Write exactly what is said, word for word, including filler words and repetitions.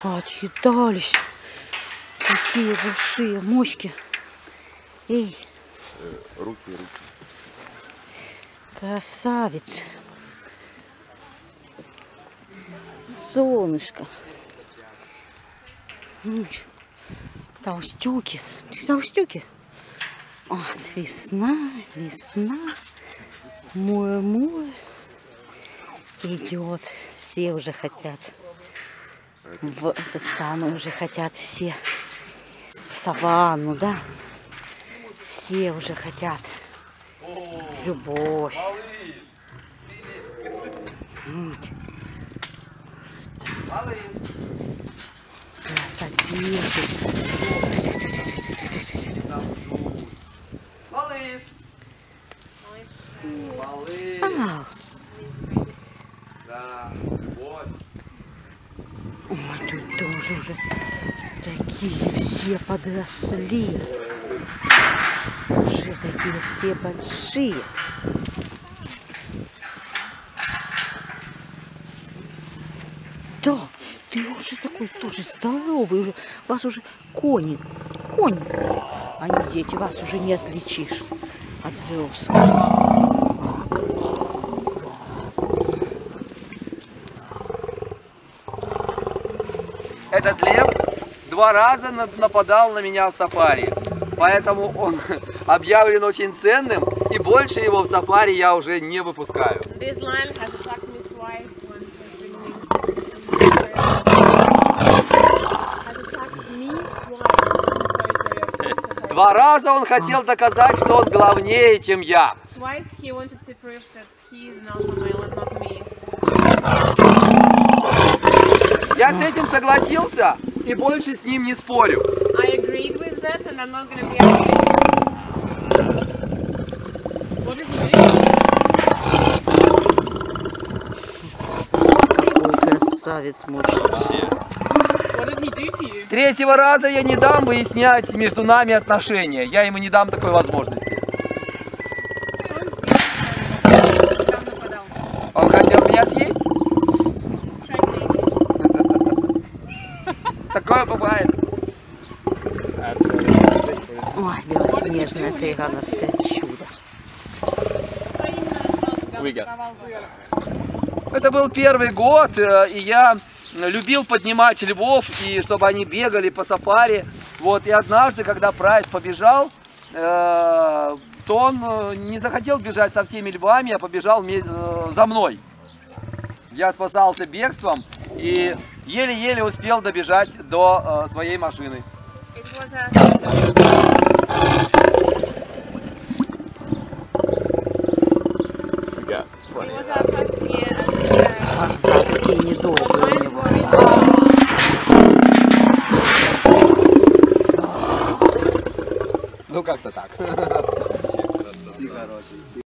Отъедались. Такие большие мочки. Эй. Руки, руки. Красавец. Солнышко. Толстюки. Ты толстюки? Вот, весна, весна. Море-море. Идет. Все уже хотят. В этот самый уже хотят все. В саванну, да? Все уже хотят. Любовь. Красотища. Малыш. Малыш. А. Да, вот. Ой, тут тоже уже такие все подросли. Уже такие все большие. Да, ты уже такой тоже здоровый, уже вас уже кони, кони, они дети, вас уже не отличишь от взрослых. Этот лев два раза нападал на меня в сафари, поэтому он объявлен очень ценным, и больше его в сафари я уже не выпускаю. Два раза он хотел доказать, что он главнее, чем я. Я с этим согласился и больше с ним не спорю. Ой, красавец мощный. Третьего раза я не дам выяснять между нами отношения. Я ему не дам такой возможности. Он хотел меня съесть? Такое бывает. Ой, белоснежное тайгановское чудо. Это был первый год, и я любил поднимать львов, и чтобы они бегали по сафари. Вот, и однажды, когда Прайд побежал, э, то он не захотел бежать со всеми львами, а побежал э, за мной. Я спасался бегством и еле-еле успел добежать до э, своей машины. Глаза такие недолгие у него. Ну как-то так.